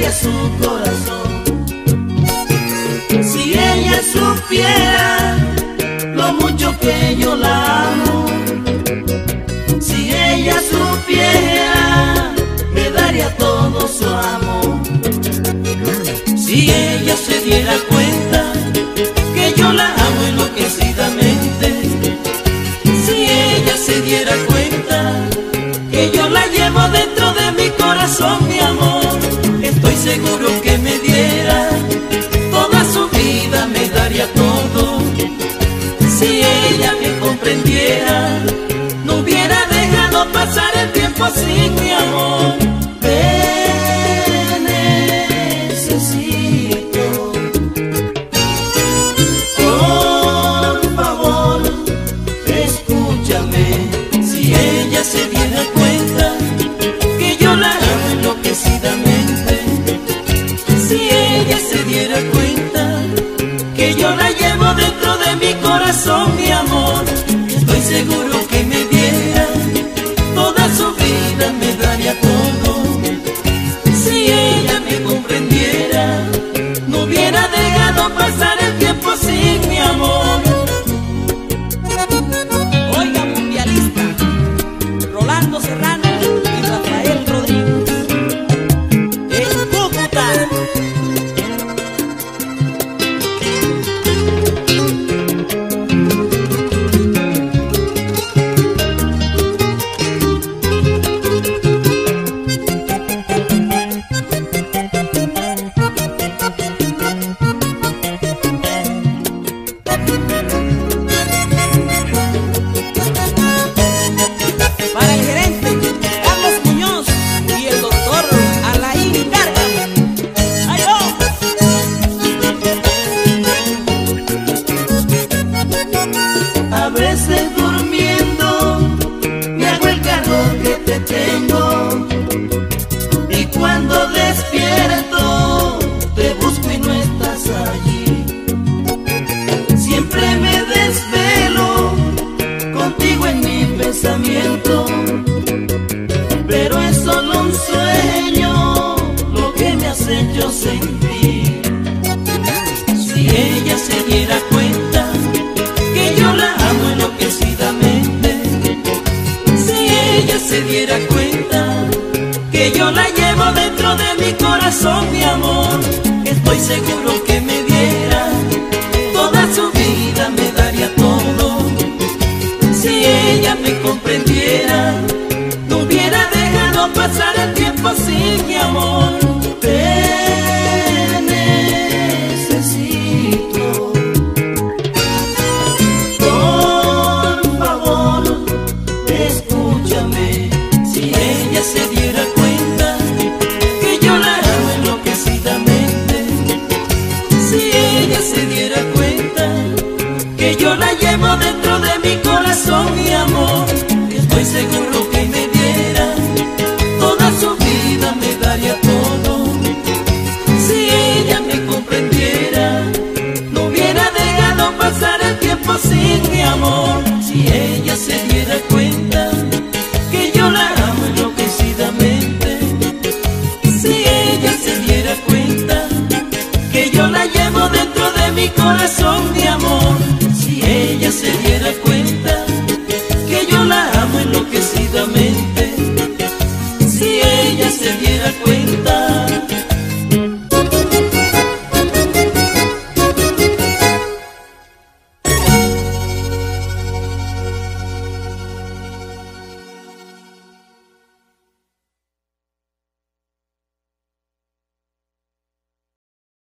daría su corazón. Si ella supiera lo mucho que yo la amo, si ella supiera, me daría todo su amor. Si ella se diera cuenta que yo la amo enloquecidamente, si ella se diera cuenta que yo la llevo dentro de mi corazón, mi amor, estoy seguro que me diera toda su vida, me daría todo. Si ella me comprendiera, no hubiera dejado pasar el tiempo sin mi amor. Te necesito, por favor, escúchame. Si ella se diera cuenta que yo la amo enloquecidamente, si ella se diera cuenta que yo la llevo dentro de mi corazón, mi amor, estoy seguro que me diera toda su vida, me daría todo. Si ella me comprendiera, no hubiera dejado pasar el tiempo sin mi amor. Oiga, mundialista, Rolando Serrano y Rafael Rodríguez, en Cúcuta. Para el gerente Carlos Muñoz y el doctor Alain Cárcamo. ¡Ay, A veces durmiendo me hago el cargo que te tengo, y cuando despierto te busco y no estás allí. Siempre me desvelo contigo en mi pensamiento, pero es solo un sueño lo que me has hecho sentir. Si ella se diera cuenta que yo la amo enloquecidamente, si ella se diera cuenta que yo la llevo dentro de mi corazón, mi amor, estoy seguro que me diera toda su vida, me daría todo. Si ella me comprendiera, no hubiera dejado pasar el tiempo sin mi amor. Te necesito, por favor, escúchame. Si ella se diera cuenta que yo la amo enloquecidamente, si ella se diera cuenta que yo la llevo dentro de mi corazón, mi amor, estoy seguro que me diera toda su vida, me daría todo. Si ella me comprendiera, no hubiera dejado pasar el tiempo sin mi amor. Si ella se diera cuenta que yo la amo enloquecidamente, si ella se diera cuenta que yo la llevo dentro de mi corazón, mi amor, si ella se